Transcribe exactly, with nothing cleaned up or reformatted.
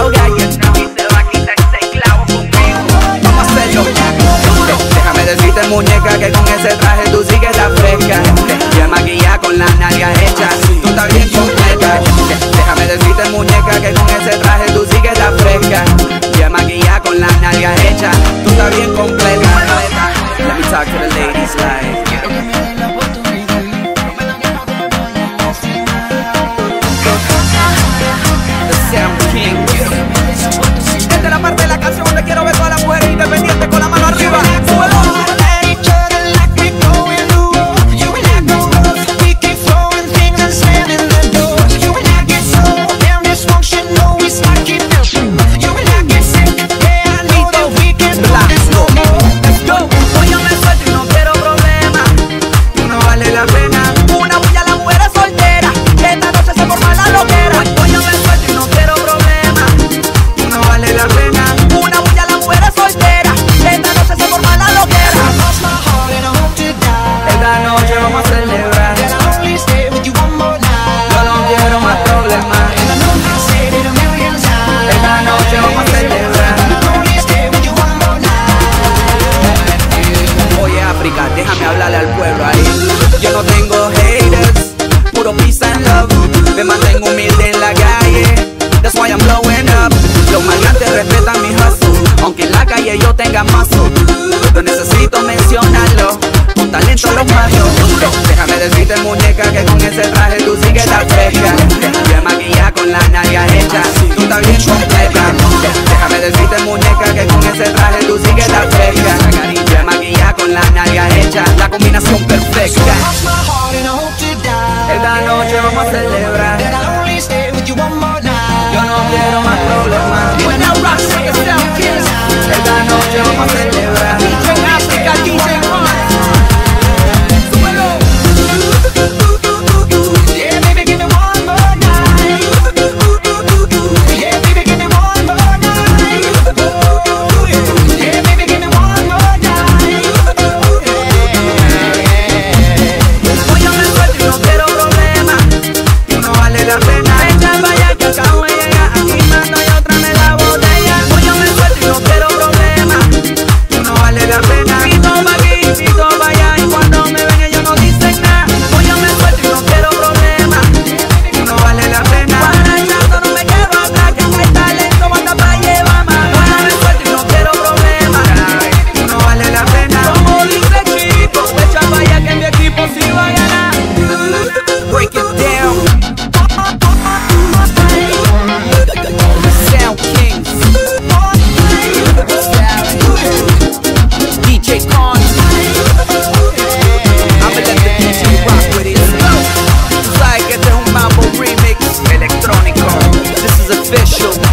droga, you know. Y se va a quitar ese clavo conmigo. Vamos a hacerlo. Déjame decirte, muñeca, que con ese traje tú sí que estás fresca. Ya maquillada con las nalgas hechas, tú estás bien completa. Déjame decirte, muñeca, que con ese traje tú sí que estás fresca. Ya maquillada con las nalgas hechas, tú estás bien completa. Let me talk to the ladies like The Sound King. Esta es la parte de la canción donde quiero ver a todas las mujeres independientes con la mano arriba. ¡Súbelo! Déjame hablarle al pueblo ahí. Yo no tengo haters, puro peace and love. Me mantengo humilde en la calle, that's why I'm blowing up. Los maleantes respetan mi hustle, aunque en la calle yo tenga mazo. No necesito mencionarlo, con talento los mato. Déjame decirte, muñeca, que con ese traje tú sí que estás fresca. Ya maquillada con las nalgas hechas, tú estás bien completa. Déjame decirte, muñeca, que con ese traje tú sí que estás fresca. Ya maquillada con las nalgas hechas, la combinación perfecta. Esta noche vamos a celebrar, yo no quiero más problemas. Esta noche vamos a celebrar. D J Africa, D J Ron. Yeah, baby, give me one more night. Yeah, baby, give me one more night. Yeah, baby, give me one more night. Óyame suelto y no quiero problemas. No vale la pena echar vaya que acabo de llegar. Aquí mando y otra me la botella. Óyame suelto y no quiero problemas. No vale la pena. Si toma aquí, si toma allá. Y cuando me ven ellos no dicen nada. Óyame suelto y no quiero problemas. No vale la pena. Para el llanto no me quedo atrás. Que hay talento basta para llevar más. Óyame suelto y no quiero problemas. No vale la pena. Como dice Chico, echa vaya que mi equipo sí va a ganar. Break it down. Sound Kings. D J Con. I'ma let the D J rock with it. Tú sabes que este es un mambo remix electrónico. This is official.